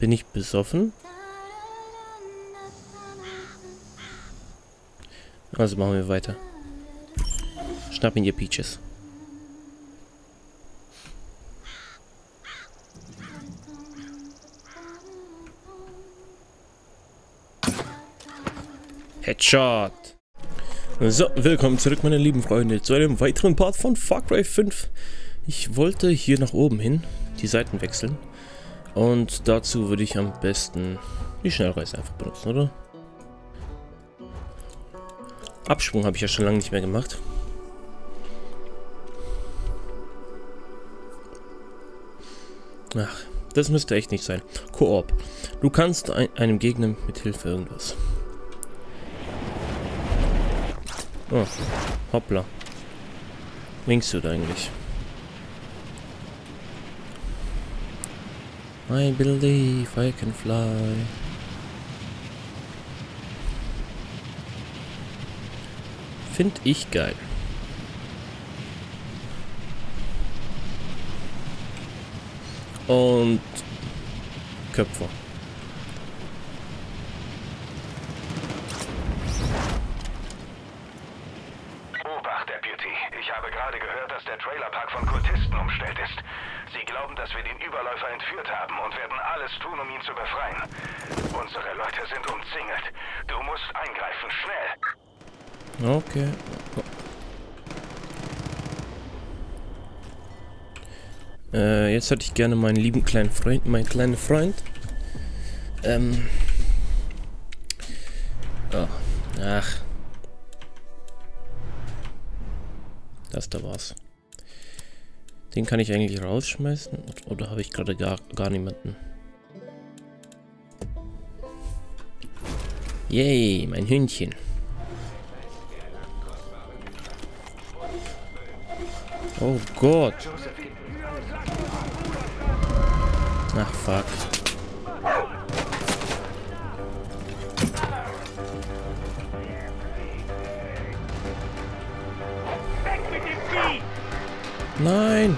Bin ich besoffen? Also machen wir weiter. Schnapp ihn, ihr Peaches. Headshot. So, willkommen zurück, meine lieben Freunde, zu einem weiteren Part von Far Cry 5. Ich wollte hier nach oben hin die Seiten wechseln. Und dazu würde ich am besten die Schnellreise einfach benutzen, oder? Absprung habe ich ja schon lange nicht mehr gemacht. Ach, das müsste echt nicht sein. Koop. Du kannst einem Gegner mit Hilfe irgendwas. Oh, hoppla. Wingsuit eigentlich. I believe I can fly. Find ich geil. Und Köpfe. Obacht, Deputy. Ich habe gerade gehört, dass der Trailerpark von Kultisten umstellt ist. Sie glauben, dass wir den Überläufer entführt haben und werden alles tun, um ihn zu befreien. Unsere Leute sind umzingelt. Du musst eingreifen, schnell. Okay. Jetzt hätte ich gerne meinen lieben kleinen Freund, Oh. Ach. Das da war's. Den kann ich eigentlich rausschmeißen? Oder habe ich gerade gar niemanden? Yay, mein Hündchen. Oh Gott. Ach, fuck. Nein.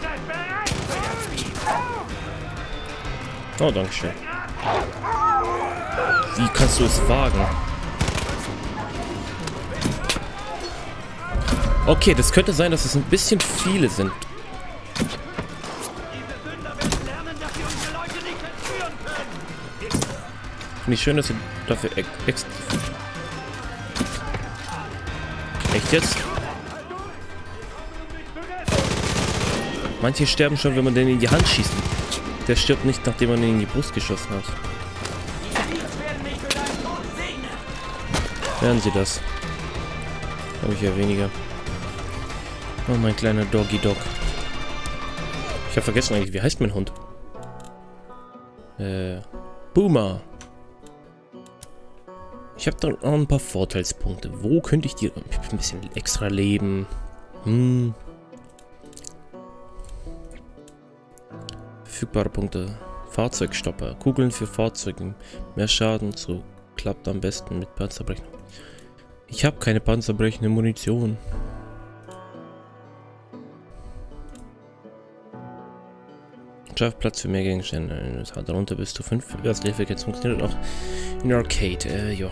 Oh, danke schön. Wie kannst du es wagen? Okay, das könnte sein, dass es ein bisschen viele sind. Finde ich schön, dass sie dafür extra... Echt jetzt? Manche sterben schon, wenn man den in die Hand schießt. Der stirbt nicht, nachdem man ihn in die Brust geschossen hat. Werden sie das? Habe ich ja weniger. Oh, mein kleiner Doggy Dog. Ich habe vergessen eigentlich, wie heißt mein Hund? Boomer. Ich habe da noch ein paar Vorteilspunkte. Wo könnte ich die... ein bisschen extra Leben. Verfügbare Punkte. Fahrzeugstopper. Kugeln für Fahrzeuge. Mehr Schaden. So klappt am besten mit Panzerbrechen. Ich habe keine panzerbrechende Munition. Schaff Platz für mehr Gegenstände. Darunter bis zu 5 Erste Hilfe. Jetzt funktioniert auch in Arcade. Ja.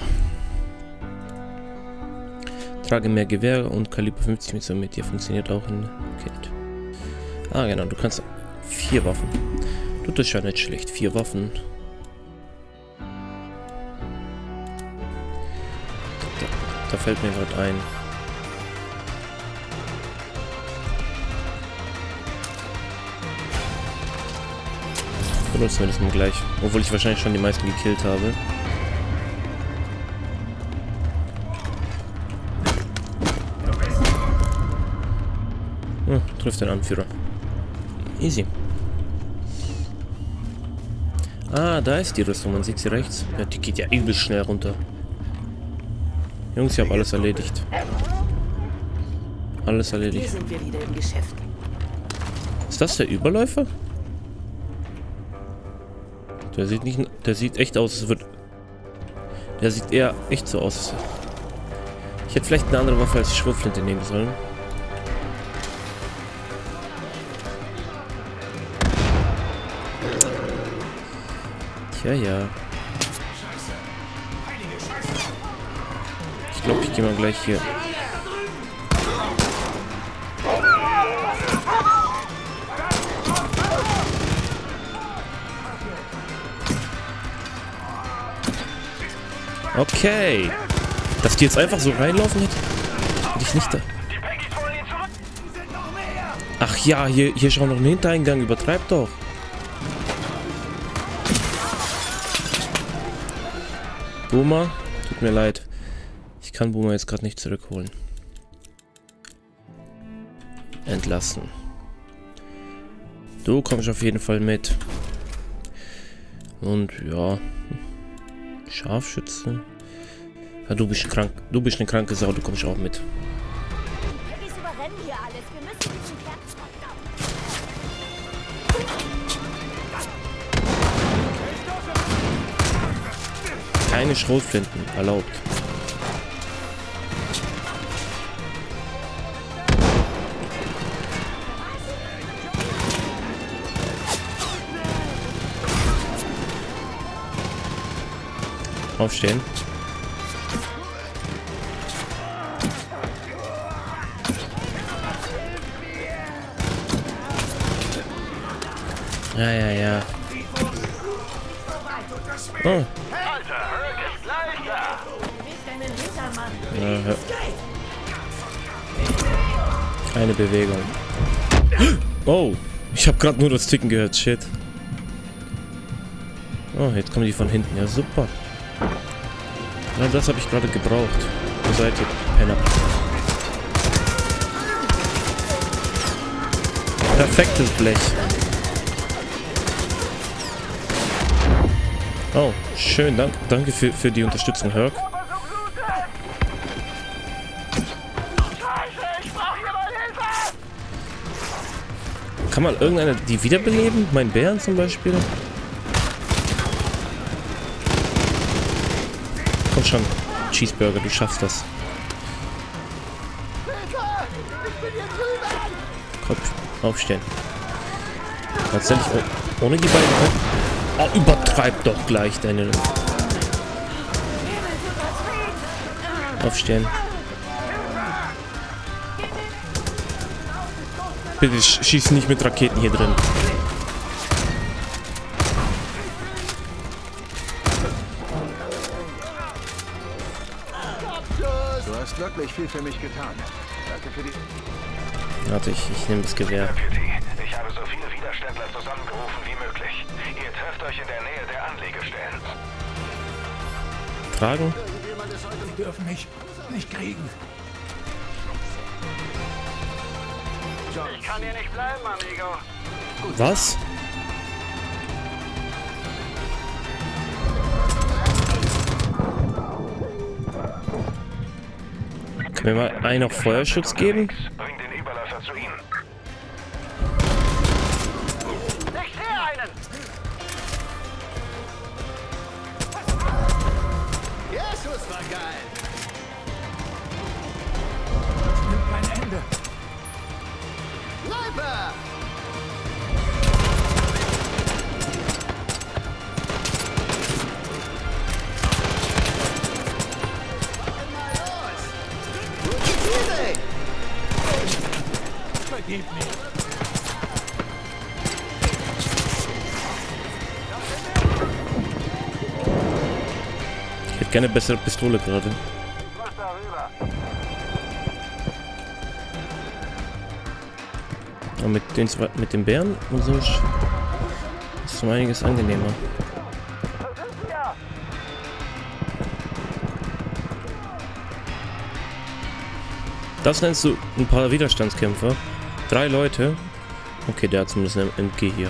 Trage mehr Gewehre und Kaliber 50 mit dir. Funktioniert auch in Arcade. Ah, genau. Du kannst 4 Waffen. Das ist ja nicht schlecht. 4 Waffen. Da fällt mir gerade ein. Benutzen wir das mal gleich. Obwohl ich wahrscheinlich schon die meisten gekillt habe. Trifft den Anführer. Easy. Ah, da ist die Rüstung. Man sieht sie rechts. Ja, die geht ja übel schnell runter. Jungs, ich habe alles erledigt. Alles erledigt. Hier sind wir wieder im Geschäft. Ist das der Überläufer? Der sieht nicht... Der sieht echt aus, als würde... Der sieht eher echt so aus. Ich hätte vielleicht eine andere Waffe als Schrotflinte nehmen sollen. Ja, ja. Ich glaube, ich gehe mal gleich hier. Okay. Dass die jetzt einfach so reinlaufen, hätte ich nicht da. Ach ja, hier ist auch noch ein Hintereingang. Übertreibt doch. Boomer, tut mir leid. Ich kann Boomer jetzt gerade nicht zurückholen. Entlassen. Du kommst auf jeden Fall mit. Und ja. Scharfschütze. Ja, du bist krank. Du bist eine kranke Sau, du kommst auch mit. Keine Schrotflinten erlaubt. Aufstehen. Ja, ja, ja. Oh. Ja. Keine Bewegung. Oh, ich habe gerade nur das Ticken gehört. Shit. Oh, jetzt kommen die von hinten. Ja, super. Ja, das habe ich gerade gebraucht. Wo seid ihr, Penner? Perfektes Blech. Oh, schön. Danke für die Unterstützung, Herc. Kann mal irgendeiner die wiederbeleben? Mein Bären zum Beispiel? Komm schon, Cheeseburger, du schaffst das. Komm, aufstehen. Tatsächlich ohne die beiden... Oh, übertreib doch gleich deine... Aufstehen. Bitte schieß nicht mit Raketen hier drin. Du hast wirklich viel für mich getan. Danke für die... Warte, ich nehme das Gewehr. Ich habe so viele Widerständler zusammengerufen wie möglich. Ihr trefft euch in der Nähe der Anlegestellen. Tragen? Sie dürfen mich nicht kriegen. Ich kann hier nicht bleiben, Amigo. Was? Können wir mal einen noch Feuerschutz geben? Bring den Überläufer zu ihm. Ich sehe einen! Jesus, war geil! Das nimmt kein Ende. Sniper! Vergib mir. Ich hätte gerne eine bessere Pistole gerade. Aber mit den Bären und so ist es um einiges angenehmer. Das nennst du ein paar Widerstandskämpfer? 3 Leute? Okay, der hat zumindest eine MG hier.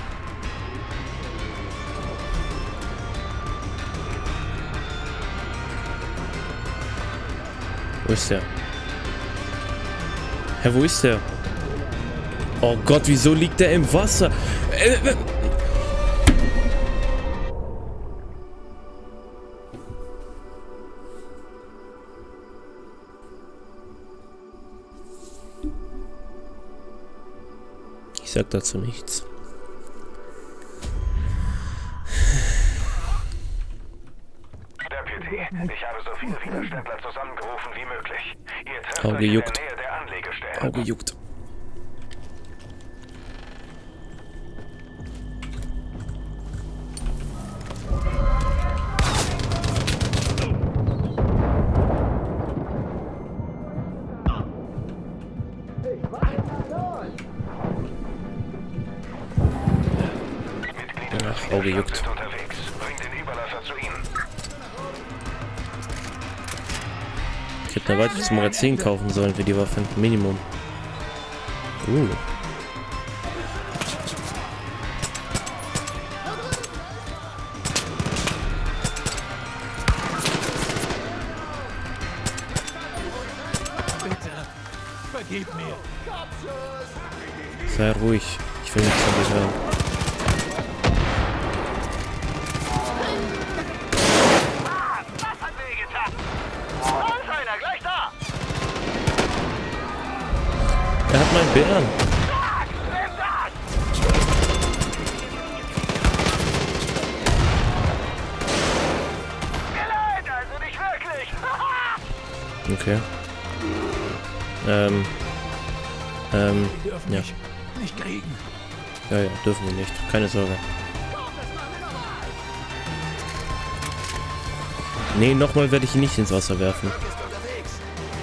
Wo ist der? Hä, wo ist der? Oh Gott, wieso liegt der im Wasser? Ich sag dazu nichts. Widerständler zusammengerufen wie möglich. Ihr trefft Auge euch in juckt. der Nähe der Anlegestellen. Auge juckt. Ach, Auge juckt. Sind unterwegs. Bringt den Überläufer zu ihnen. Ich hätte ein weiteres Magazin kaufen sollen für die Waffe. Minimum. Bitte, vergib mir. Sei ruhig. Ich will nichts von dir hören. Das hat wehgetan. Da ist einer, gleich da. Er hat meinen Bären. Nimm das. Geleit, also nicht wirklich. Okay. Die dürfen Ja. mich nicht kriegen. Ja, dürfen wir nicht. Keine Sorge. Nee, nochmal werde ich ihn nicht ins Wasser werfen. Ist unterwegs.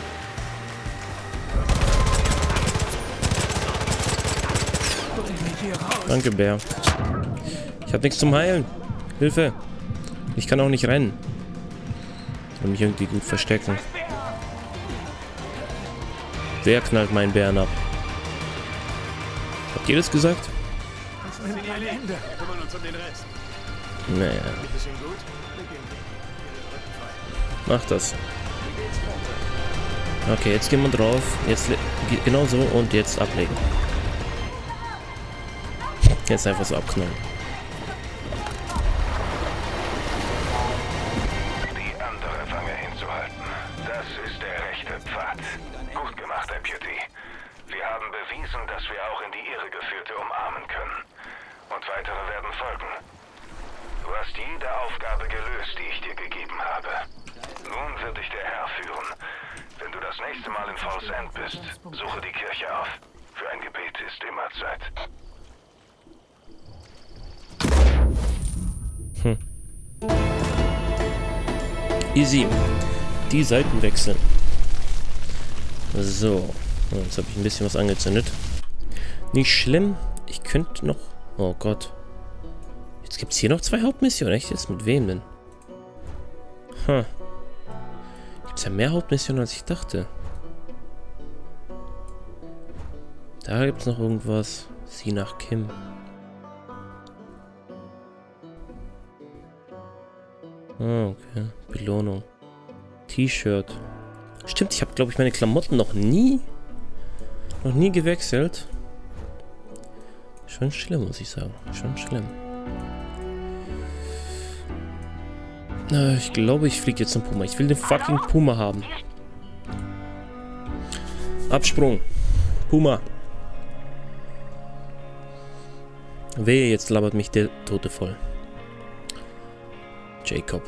Bring mich hier raus. Danke, Bär. Ich habe nichts zum Heilen. Hilfe. Ich kann auch nicht rennen. Und mich irgendwie gut verstecken. Wer knallt meinen Bären ab? Habt ihr das gesagt? Das sind meine Hände. Wir kümmern uns um den Rest. Naja, Geht es Ihnen gut? mach das. Okay, jetzt gehen wir drauf. Jetzt genau so und jetzt ablegen. Jetzt einfach so abknallen. Die andere Wange hinzuhalten. Das ist der rechte Pfad. Gut gemacht, Deputy. Wir haben bewiesen, dass wir auch in die Irregeführte umarmen können. Und weitere werden folgen. Du hast jede Aufgabe gelöst, die ich dir gegeben habe. Nun wird dich der Herr führen. Wenn du das nächste Mal in Falls End bist, suche die Kirche auf. Für ein Gebet ist immer Zeit. Easy. Die Seiten wechseln. So. Jetzt habe ich ein bisschen was angezündet. Nicht schlimm. Ich könnte noch... Oh Gott. Jetzt gibt es hier noch 2 Hauptmissionen. Echt jetzt? Mit wem denn? Gibt es ja mehr Hauptmissionen, als ich dachte. Da gibt es noch irgendwas. Sieh nach Kim. Ah, okay. Belohnung. T-Shirt. Stimmt, ich habe, glaube ich, meine Klamotten noch nie gewechselt. Schon schlimm, muss ich sagen. Schon schlimm. Ich glaube, ich fliege jetzt zum Puma. Ich will den fucking Puma haben. Absprung. Puma. Wehe, jetzt labert mich der Tote voll. Jacob.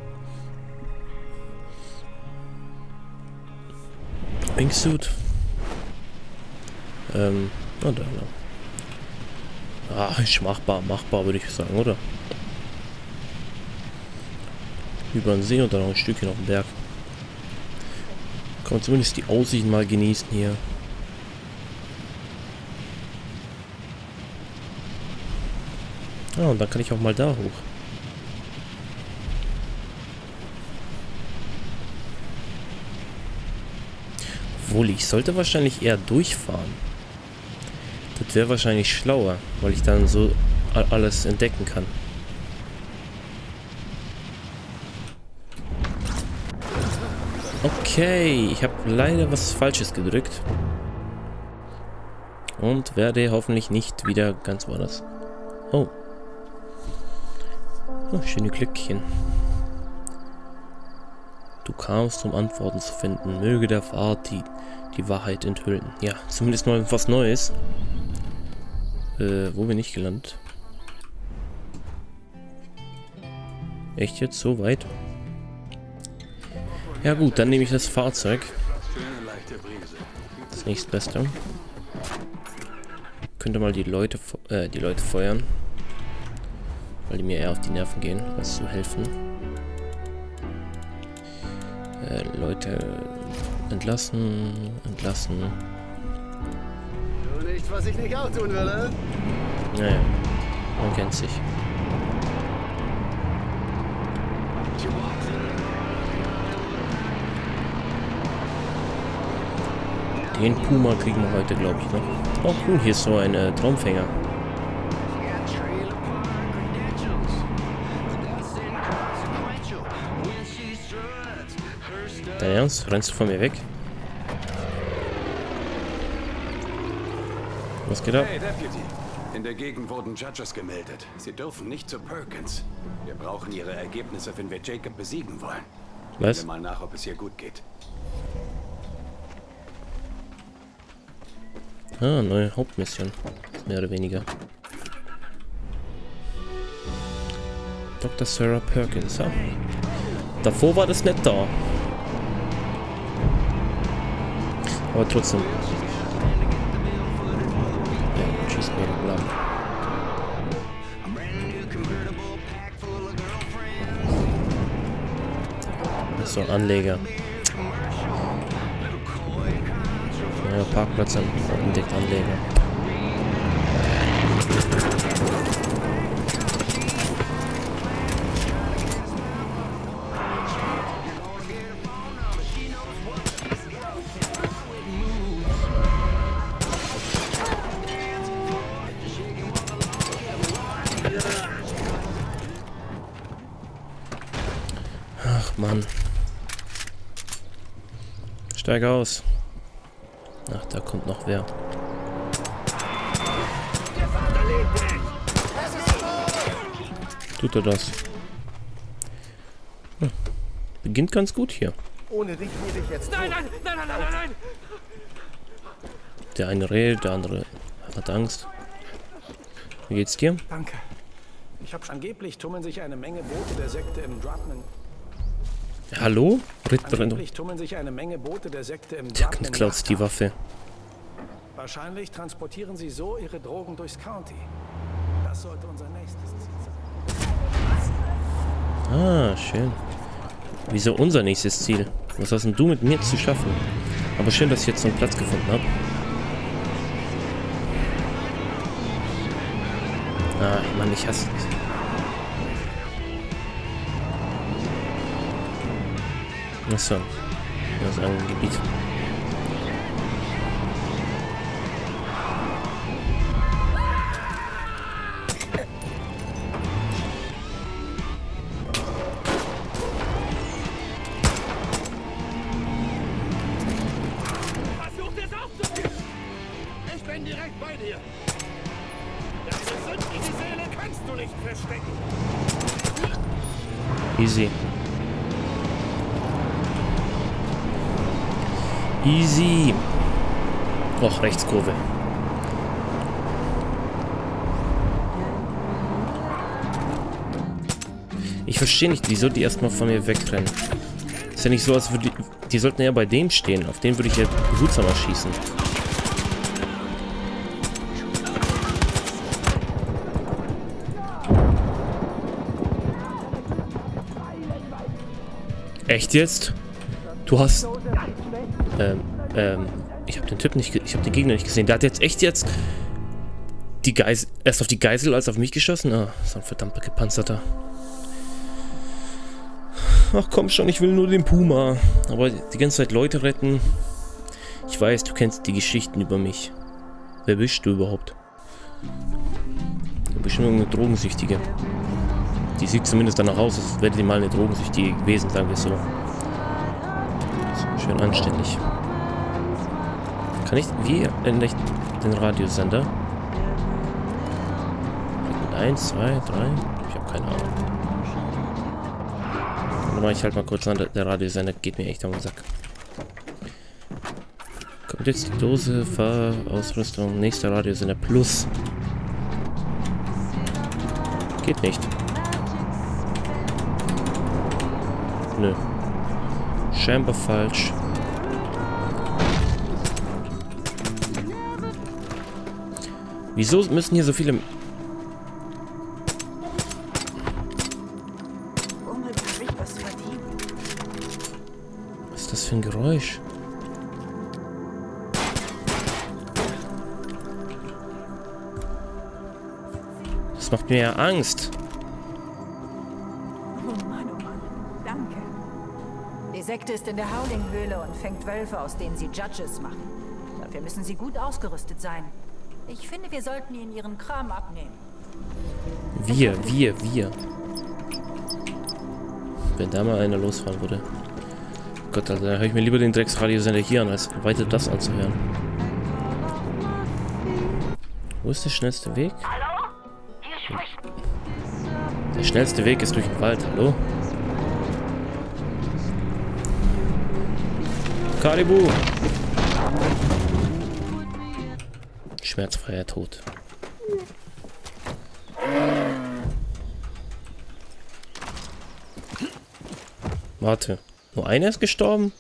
Wingsuit. Oh, da. Ah, ist machbar, würde ich sagen, oder? Über den See und dann noch ein Stückchen auf den Berg. Kann man zumindest die Aussicht mal genießen hier. Ah, und dann kann ich auch mal da hoch. Obwohl, ich sollte wahrscheinlich eher durchfahren. Das wäre wahrscheinlich schlauer, weil ich dann so alles entdecken kann. Okay, ich habe leider was Falsches gedrückt. Und werde hoffentlich nicht wieder ganz woanders. Oh. Oh, schöne Glückchen. Du kamst, um Antworten zu finden. Möge der Pfad die Wahrheit enthüllen. Ja, zumindest mal was Neues. Wo bin ich gelandet? Echt jetzt so weit? Ja gut, dann nehme ich das Fahrzeug. Das nächstbeste. Könnte mal die Leute feuern. Weil die mir eher auf die Nerven gehen, als zu helfen. Leute entlassen. Du nicht, was ich nicht auch tun würde? Naja, man kennt sich. Den Puma kriegen wir heute, glaube ich, noch. Oh cool, hier ist so ein Traumfänger. Dein Ernst? Rennst du von mir weg? Was geht ab? Hey, Deputy. In der Gegend wurden Judges gemeldet. Sie dürfen nicht zu Perkins. Wir brauchen ihre Ergebnisse, wenn wir Jacob besiegen wollen. Was? Sehen wir mal nach, ob es hier gut geht. Ah, neue Hauptmission. Mehr oder weniger. Dr. Sarah Perkins, ja. Davor war das nicht da. Aber trotzdem. Ja, schießt mir bla. So, Anleger. Ja, Parkplatz entdeckt Anleger. Ach Mann. Steig aus. Ach, da kommt noch wer. Tut er das? Hm. Beginnt ganz gut hier. Ohne dich würde ich jetzt. Nein! Der eine redet, der andere hat Angst. Wie geht's dir? Danke. Angeblich tummeln sich eine Menge Boote der Sekte im Drapman. Hallo? Angeblich tummeln sich eine Menge Boote der Sekte im Der Drapman. klaut die Waffe. Wahrscheinlich transportieren sie so ihre Drogen durchs County. Das sollte unser nächstes Ziel sein. Ah, schön. Wieso unser nächstes Ziel? Was hast denn du mit mir zu schaffen? Aber schön, dass ich jetzt so einen Platz gefunden habe. Ah, Mann, ich hasse es. Achso. Das ist ein Gebiet. Versucht es aufzugeben! Ich bin direkt bei dir! Deine sündige Seele kannst du nicht verstecken! Easy. Easy. Och, Rechtskurve. Ich verstehe nicht, wieso die erstmal von mir wegrennen. Ist ja nicht so, als würde die sollten ja bei dem stehen. Auf den würde ich ja behutsamer schießen. Echt jetzt? Du hast... ich habe den Typ nicht... Ich habe den Gegner nicht gesehen. Der hat jetzt echt jetzt... Die Geisel... Erst auf die Geisel als auf mich geschossen? Ah, so ein verdammter gepanzerter. Ach komm schon, ich will nur den Puma. Aber die ganze Zeit Leute retten. Ich weiß, du kennst die Geschichten über mich. Wer bist du überhaupt? Du bist nur eine Drogensüchtige. Die sieht zumindest danach aus, als wäre die mal eine Drogensüchtige gewesen, sagen wir so. Schön anständig. Kann ich... Wie ändere ich den Radiosender? 1, 2, 3... Ich habe keine Ahnung. Dann mache ich halt mal kurz an. Der Radiosender geht mir echt auf den Sack. Kommt jetzt die Dose, Fahrausrüstung, nächster Radiosender Plus. Geht nicht. Nö. Scheinbar falsch. Wieso müssen hier so viele... Was ist das für ein Geräusch? Das macht mir ja Angst. Oh Mann, danke. Die Sekte ist in der Howling-Höhle und fängt Wölfe, aus denen sie Judges machen. Dafür müssen sie gut ausgerüstet sein. Ich finde, wir sollten ihnen ihren Kram abnehmen. Wir. Wenn da mal einer losfahren würde. Gott, Alter, da höre ich mir lieber den Drecksradiosender hier an, als weiter das anzuhören. Wo ist der schnellste Weg? Hallo? Hier spricht... Der schnellste Weg ist durch den Wald, hallo? Karibu! Schmerzfreier Tod. Warte, nur einer ist gestorben?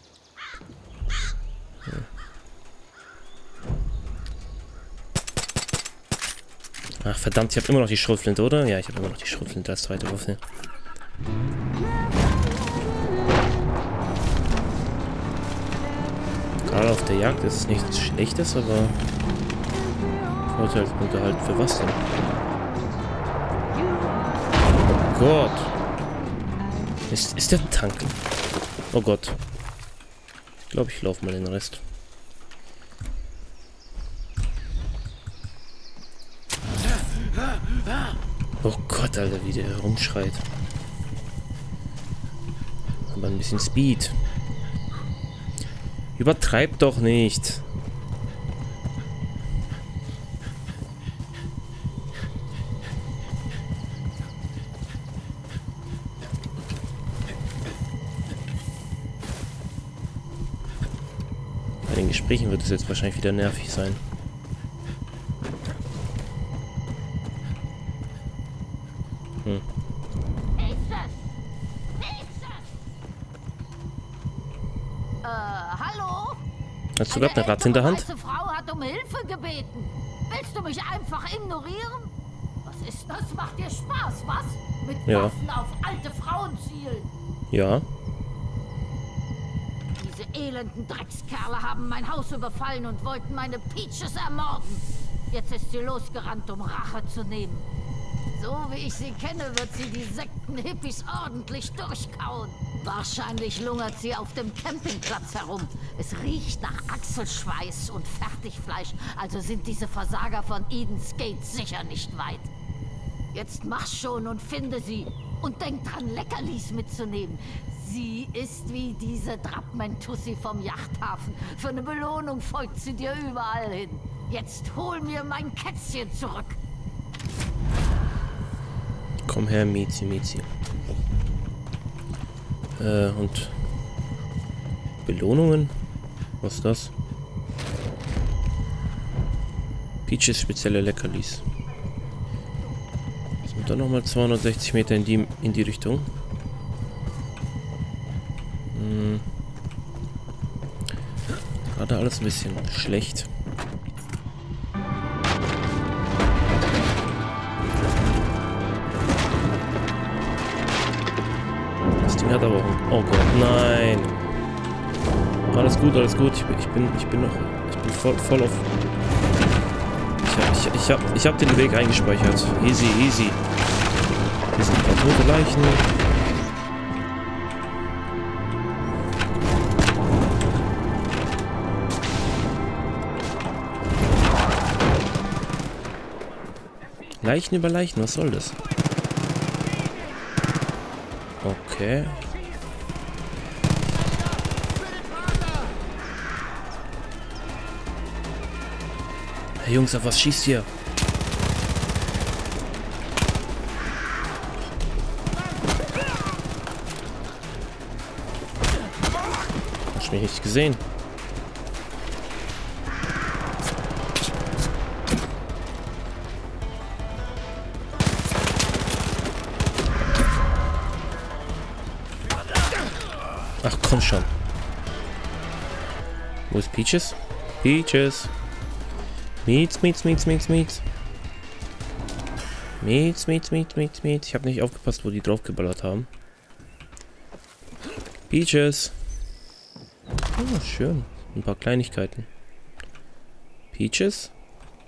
Ach verdammt, ich habe immer noch die Schrotflinte, oder? Ja, ich habe immer noch die Schrotflinte als zweite Waffe. Gerade auf der Jagd ist es nichts Schlechtes, aber Vorteilspunkte halt für was denn? Oh Gott. Ist der ein Tank? Oh Gott. Ich glaube, ich laufe mal den Rest. Oh Gott, Alter, wie der herumschreit. Aber ein bisschen Speed. Übertreib doch nicht. Bei den Gesprächen wird es jetzt wahrscheinlich wieder nervig sein. Hallo? Hast du gerade eine Ratte in der Hand? Eine Frau hat um Hilfe gebeten. Willst du mich einfach ignorieren? Was ist das? Macht dir Spaß, was? Mit Waffen auf alte Frauen zielen. Ja. Diese elenden Dreckskerle haben mein Haus überfallen und wollten meine Peaches ermorden. Jetzt ist sie losgerannt, um Rache zu nehmen. So wie ich sie kenne, wird sie die Sekten-Hippies ordentlich durchkauen. Wahrscheinlich lungert sie auf dem Campingplatz herum. Es riecht nach Achselschweiß und Fertigfleisch, also sind diese Versager von Eden's Gate sicher nicht weit. Jetzt mach schon und finde sie. Und denk dran, Leckerlis mitzunehmen. Sie ist wie diese Drapmentussi vom Yachthafen. Für eine Belohnung folgt sie dir überall hin. Jetzt hol mir mein Kätzchen zurück. Komm her, Miezi, Miezi. Und Belohnungen? Was ist das? Peaches spezielle Leckerlis. Und dann nochmal 260 Meter in die Richtung. Gerade alles ein bisschen schlecht. Das Ding hat aber auch... Oh Gott, nein! Alles gut, alles gut. Ich bin voll auf... Ich hab den Weg eingespeichert. Easy, easy. Hier sind ein paar tote Leichen. Leichen über Leichen, was soll das? Okay. Hey Jungs, auf was schießt ihr? Hast du mich nicht gesehen? Ach komm schon. Wo ist Peaches? Peaches. Meets. Ich habe nicht aufgepasst, wo die draufgeballert haben. Peaches. Oh, schön. Ein paar Kleinigkeiten. Peaches?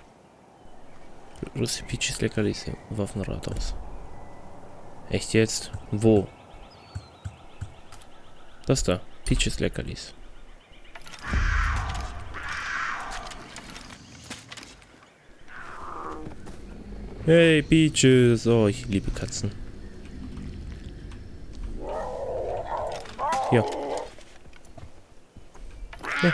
Russi Peaches Leckerlis. Waffenrad aus. Echt jetzt? Wo? Das da. Peaches Leckerlis. Hey, Peaches. Oh, ich liebe Katzen. Ja. Ja.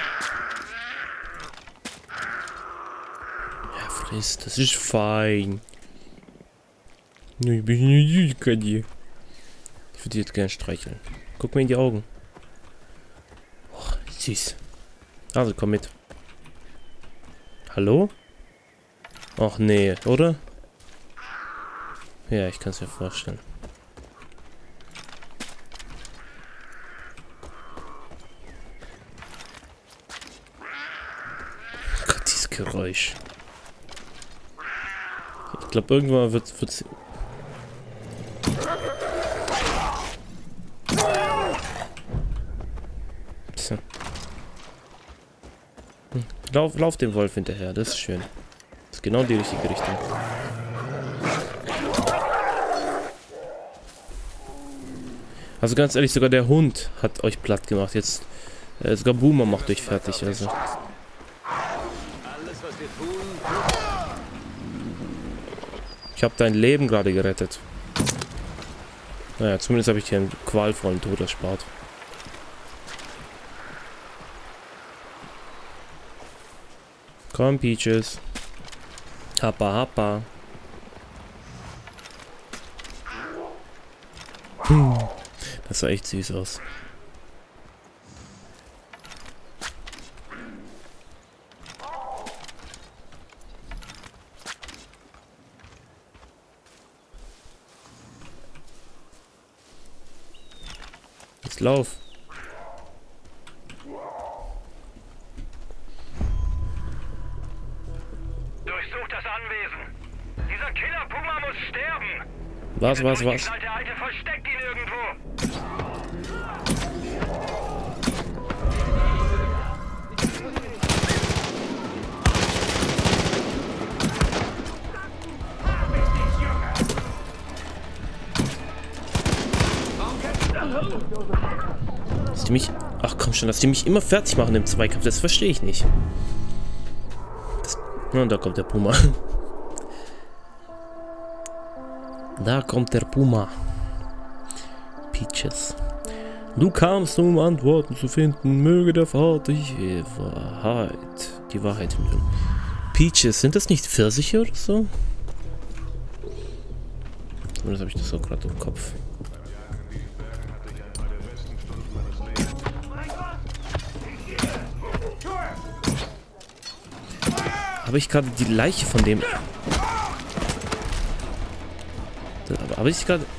Ja, friss. Das ist fein. Ich bin eine Süßkatze. Ich würde jetzt gerne streicheln. Guck mir in die Augen. Oh, süß. Also, komm mit. Hallo? Ach nee, oder? Ja, ich kann es mir vorstellen. Gott, dieses Geräusch. Ich glaube, irgendwann wird sie... Tja. Lauf dem Wolf hinterher, das ist schön. Das ist genau die richtige Richtung. Also ganz ehrlich, sogar der Hund hat euch platt gemacht. Jetzt sogar Boomer macht euch fertig. Also. Ich habe dein Leben gerade gerettet. Naja, zumindest habe ich dir einen qualvollen Tod erspart. Komm, Peaches. Happa, happa. Das sah echt süß aus. Jetzt lauf. Durchsucht das Anwesen. Dieser Killer-Puma muss sterben. Was? Der Alte versteckt ihn irgendwo. Dass die mich... Ach komm schon, dass die mich immer fertig machen im Zweikampf, das verstehe ich nicht. Und da kommt der Puma. Da kommt der Puma. Peaches. Du kamst, um Antworten zu finden. Möge der Vater die Wahrheit finden. Peaches, sind das nicht Pfirsiche oder so? Zumindest habe ich das so gerade im Kopf. Habe ich gerade die Leiche von dem... Habe ich gerade...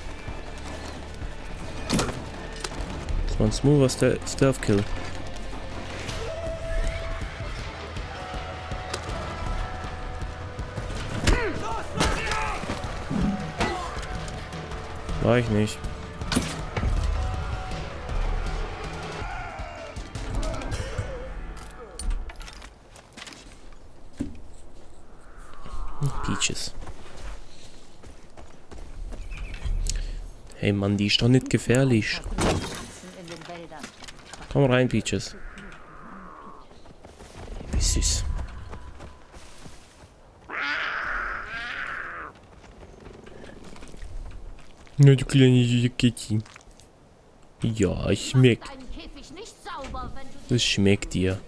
Das war ein smoother Stealth-Kill. War ich nicht. Peaches. Hey Mann, die ist doch nicht gefährlich. Komm rein, Peaches. Wie süß. Na, du kleine Kitty. Ja, schmeckt. Das schmeckt dir.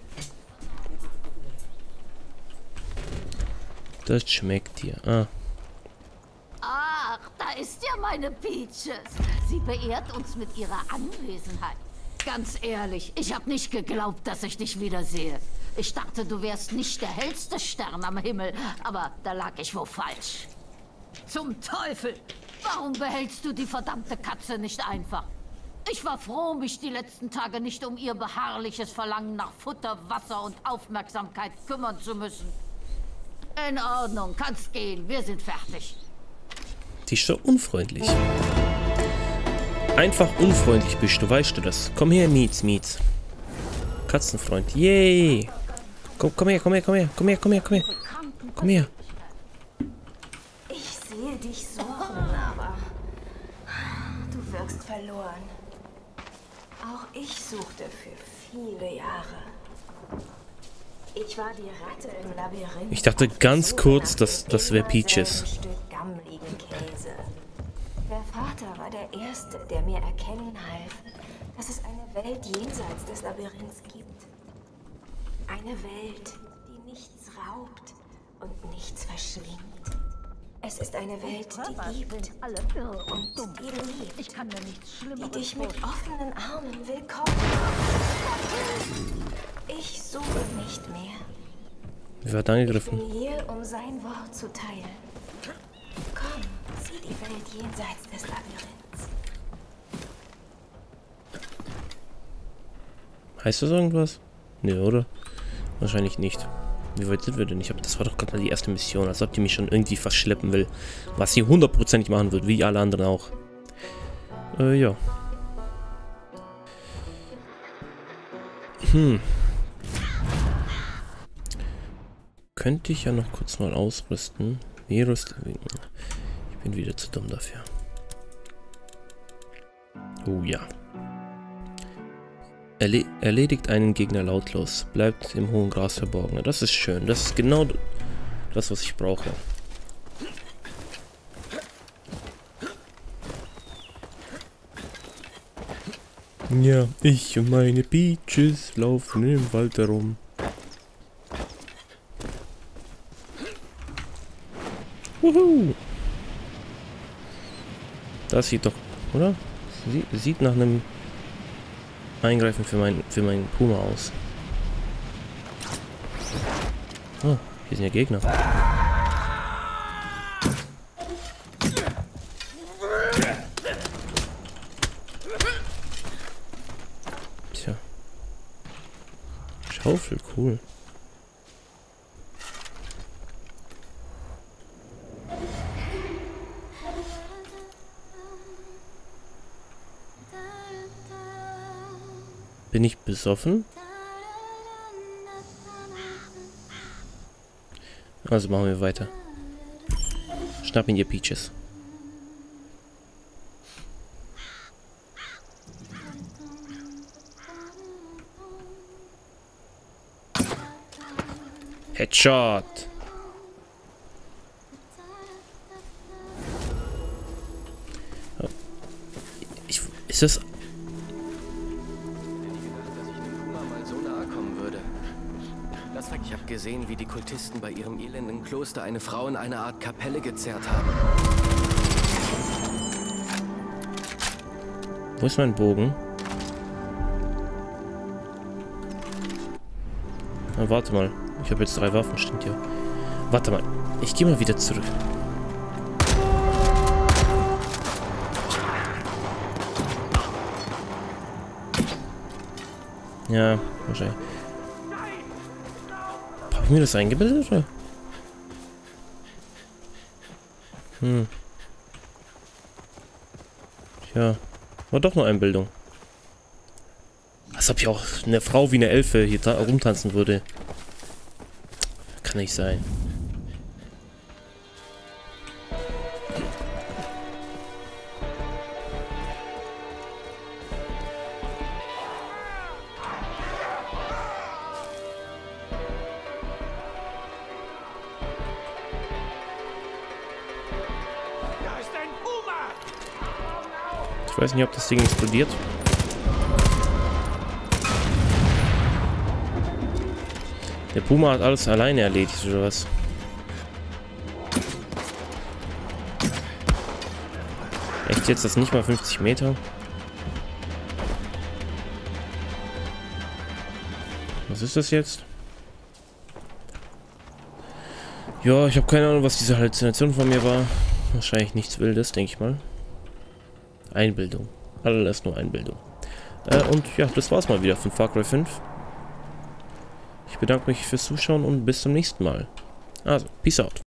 Das schmeckt dir. Ah. Ach, da ist ja meine Peaches. Sie beehrt uns mit ihrer Anwesenheit. Ganz ehrlich, ich habe nicht geglaubt, dass ich dich wiedersehe. Ich dachte, du wärst nicht der hellste Stern am Himmel, aber da lag ich wohl falsch. Zum Teufel! Warum behältst du die verdammte Katze nicht einfach? Ich war froh, mich die letzten Tage nicht um ihr beharrliches Verlangen nach Futter, Wasser und Aufmerksamkeit kümmern zu müssen. In Ordnung, kannst gehen. Wir sind fertig. Die ist so unfreundlich. Einfach unfreundlich bist du, weißt du das? Komm her, Mietz. Katzenfreund. Yay! Komm her. Komm her. Ich sehe dich suchen, aber du wirkst verloren. Auch ich suchte für viele Jahre. Ich war die Ratte im Labyrinth. Ich dachte ganz kurz, das wäre Peaches. Der Vater war der Erste, der mir erkennen half, dass es eine Welt jenseits des Labyrinths gibt. Eine Welt, die nichts raubt und nichts verschlingt. Es ist eine Welt, die liebt und die liebt. Ich kann mir nichts Schlimmeres die dich mit offenen Armen willkommen. Ich suche nicht mehr. Wer hat angegriffen? Ich bin hier, um sein Wort zu teilen. Komm, sieh die Welt jenseits des Labyrinths. Heißt das irgendwas? Nee, oder? Wahrscheinlich nicht. Wie weit sind wir denn? Das war doch gerade mal die erste Mission, als ob die mich schon irgendwie verschleppen will. Was sie 100%ig machen wird, wie alle anderen auch. Ja. Könnte ich ja noch kurz mal ausrüsten. Wie rüsten? Ich bin wieder zu dumm dafür. Oh ja. Erledigt einen Gegner lautlos. Bleibt im hohen Gras verborgen. Das ist schön. Das ist genau das, was ich brauche. Ja, ich und meine Peaches laufen im Wald herum. Wuhu! Das sieht doch, oder? Sieht nach einem Eingreifen für meinen Puma aus. Oh, hier sind ja Gegner. Tja. Schaufel, cool. Bin ich besoffen? Also machen wir weiter. Schnapp ihn, ihr Peaches. Headshot. Oh. Ist das... Ich habe gesehen, wie die Kultisten bei ihrem elenden Kloster eine Frau in eine Art Kapelle gezerrt haben. Wo ist mein Bogen? Na, warte mal. Ich habe jetzt 3 Waffen, stimmt ja. Warte mal. Ich gehe mal wieder zurück. Ja, wahrscheinlich. Hab ich mir das eingebildet, oder? Tja, war doch nur Einbildung. Als ob ich auch eine Frau wie eine Elfe hier rumtanzen würde. Kann nicht sein. Ich weiß nicht, ob das Ding explodiert. Der Puma hat alles alleine erledigt, oder was? Echt jetzt, das nicht mal 50 Meter? Was ist das jetzt? Ja, ich habe keine Ahnung, was diese Halluzination von mir war. Wahrscheinlich nichts Wildes, denke ich mal. Einbildung. Alles nur Einbildung. Und ja, das war's mal wieder von Far Cry 5. Ich bedanke mich fürs Zuschauen und bis zum nächsten Mal. Also, peace out.